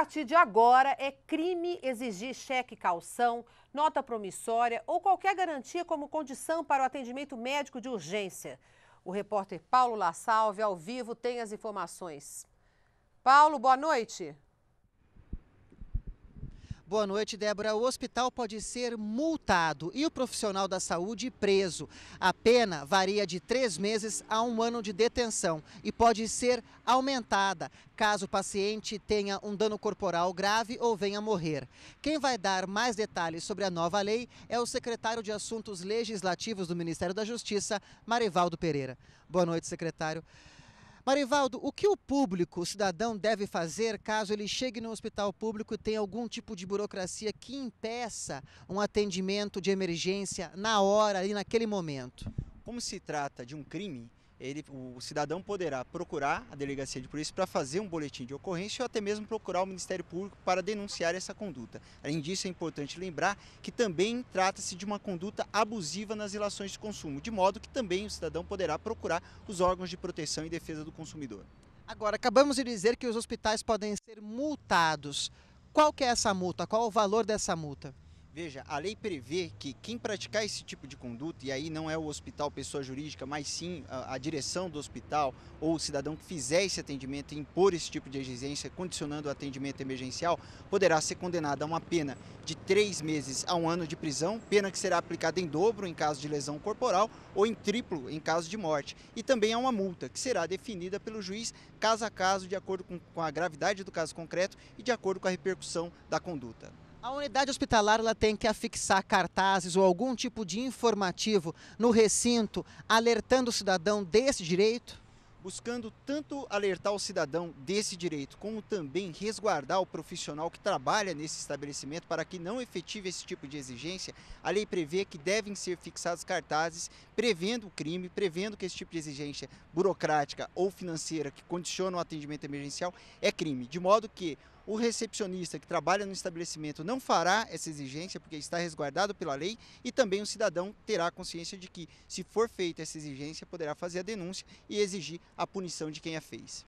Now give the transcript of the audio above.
partir de agora, é crime exigir cheque calção, nota promissória ou qualquer garantia como condição para o atendimento médico de urgência. O repórter Paulo La Salve, ao vivo, tem as informações. Paulo, boa noite. Boa noite, Débora. O hospital pode ser multado e o profissional da saúde preso. A pena varia de 3 meses a 1 ano de detenção e pode ser aumentada caso o paciente tenha um dano corporal grave ou venha a morrer. Quem vai dar mais detalhes sobre a nova lei é o secretário de Assuntos Legislativos do Ministério da Justiça, Marivaldo Pereira. Boa noite, secretário. Marivaldo, o que o público, o cidadão, deve fazer caso ele chegue no hospital público e tenha algum tipo de burocracia que impeça um atendimento de emergência na hora e naquele momento? Como se trata de um crime, o cidadão poderá procurar a delegacia de polícia para fazer um boletim de ocorrência ou até mesmo procurar o Ministério Público para denunciar essa conduta. Além disso, é importante lembrar que também trata-se de uma conduta abusiva nas relações de consumo, de modo que também o cidadão poderá procurar os órgãos de proteção e defesa do consumidor. Agora, acabamos de dizer que os hospitais podem ser multados. Qual que é essa multa? Qual o valor dessa multa? Veja, a lei prevê que quem praticar esse tipo de conduta, e aí não é o hospital pessoa jurídica, mas sim a direção do hospital ou o cidadão que fizer esse atendimento e impor esse tipo de exigência, condicionando o atendimento emergencial, poderá ser condenado a uma pena de 3 meses a 1 ano de prisão, pena que será aplicada em dobro em caso de lesão corporal ou em triplo em caso de morte. E também há uma multa que será definida pelo juiz caso a caso, de acordo com a gravidade do caso concreto e de acordo com a repercussão da conduta. A unidade hospitalar ela tem que afixar cartazes ou algum tipo de informativo no recinto, alertando o cidadão desse direito? Buscando tanto alertar o cidadão desse direito, como também resguardar o profissional que trabalha nesse estabelecimento para que não efetive esse tipo de exigência, a lei prevê que devem ser fixados cartazes prevendo o crime, prevendo que esse tipo de exigência burocrática ou financeira que condiciona o atendimento emergencial é crime, de modo que o recepcionista que trabalha no estabelecimento não fará essa exigência porque está resguardado pela lei e também o cidadão terá consciência de que, se for feita essa exigência, poderá fazer a denúncia e exigir a punição de quem a fez.